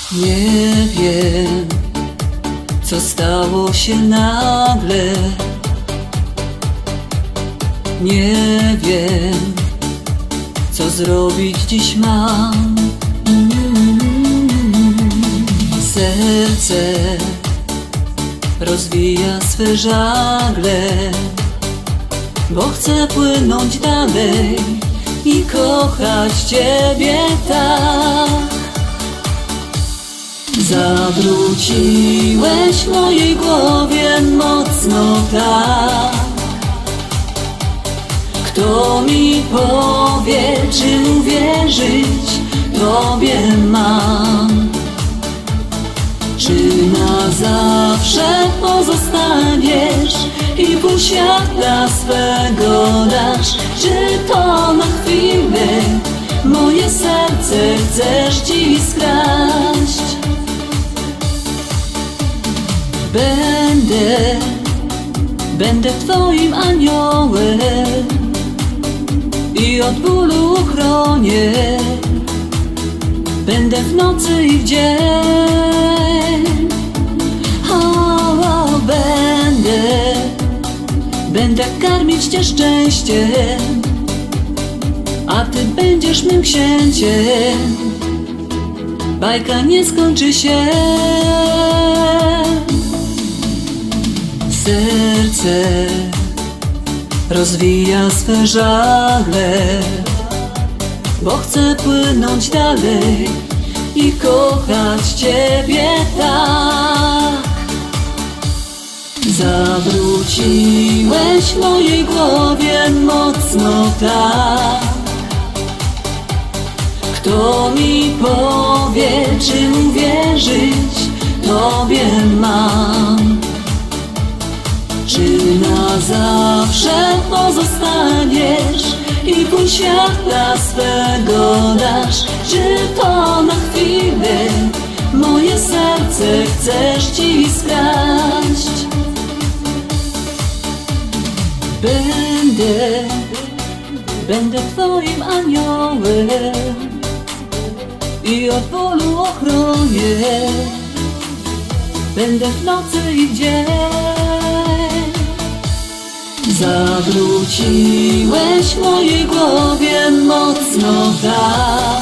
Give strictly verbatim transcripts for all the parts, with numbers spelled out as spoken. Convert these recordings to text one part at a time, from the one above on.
Nie wiem, co stało się nagle. Nie wiem, co zrobić dziś mam. Serce rozwija swe żagle, bo chcę płynąć dalej i kochać Ciebie tak. Zawróciłeś w mojej głowie mocno tak. Kto mi powie, czy uwierzyć Tobie mam? Czy na zawsze pozostaniesz i pół świata swego dasz? Czy to na chwilę moje serce chcesz dziś skraść? Będę, będę Twoim aniołem i od bólu chronię. Będę w nocy i w dzień. O, o, będę, będę karmić Cię szczęściem, a Ty będziesz mym księciem. Bajka nie skończy się. Serce rozwija swe żagle, bo chcę płynąć dalej i kochać Ciebie tak. Zawróciłeś w mojej głowie mocno tak. Kto mi powie, czy uwierzyć Tobie mam? Czy na zawsze pozostaniesz i pół świata swego dasz? Czy to na chwilę moje serce chcesz dziś skraść? Będę, będę Twoim aniołem i od bólu ochronię. Będę w nocy i w dzień. Zawróciłeś w mojej głowie mocno tak.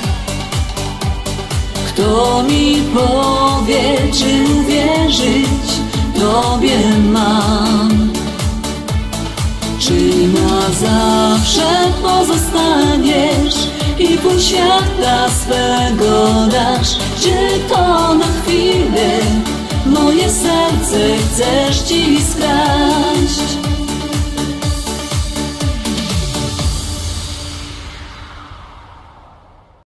Kto mi powie, czy uwierzyć Tobie mam? Czy na zawsze pozostaniesz i pół świata swego dasz? Czy to na chwilę moje serce chcesz dziś skraść?